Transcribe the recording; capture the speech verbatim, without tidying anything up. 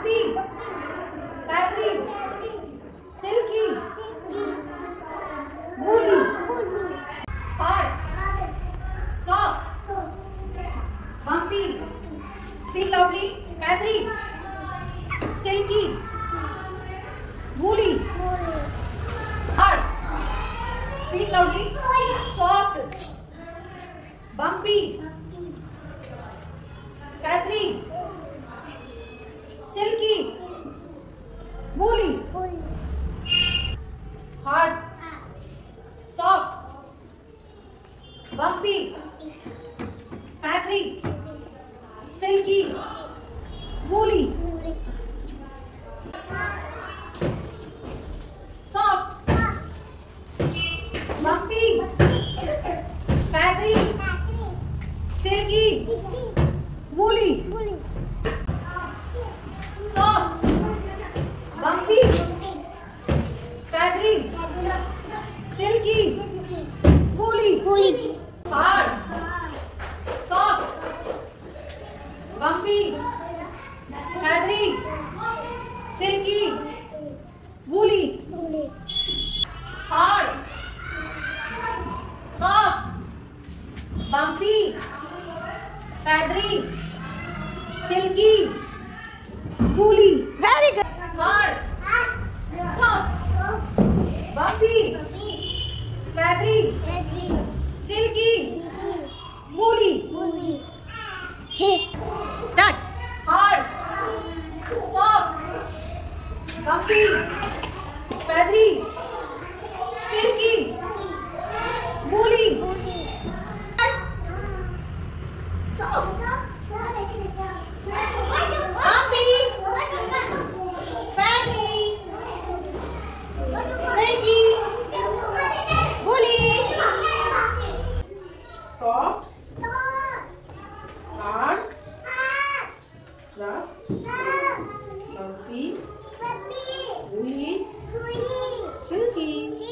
bumpy, feathery, silky, woolly, hard, soft, bumpy, speak loudly, feathery, silky, woolly, hard, speak loudly, soft, bumpy, feathery, silky, woolly, hard, soft, bumpy, feathery, silky, woolly, soft, bumpy, feathery, silky, woolly, soft, bumpy, feathery, silky, woolly, hard, soft, bumpy, feathery, silky, woolly, hard, soft, bumpy, feathery, silky, woolly. Very good. Hard, soft, bumpy, feathery, silky, woolly. Hit. Start. Hard, soft, bumpy, feathery, silky, woolly. Soft. Bumpy, feathery, silky, woolly. Soft, hard, rough, bumpy, woolly, silky.